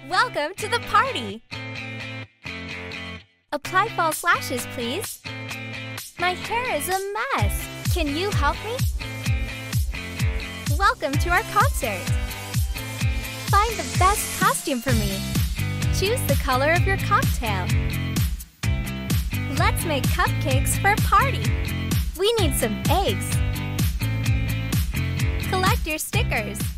Welcome to the party! Apply false lashes, please. My hair is a mess. Can you help me? Welcome to our concert. Find the best costume for me. Choose the color of your cocktail. Let's make cupcakes for a party. We need some eggs. Collect your stickers.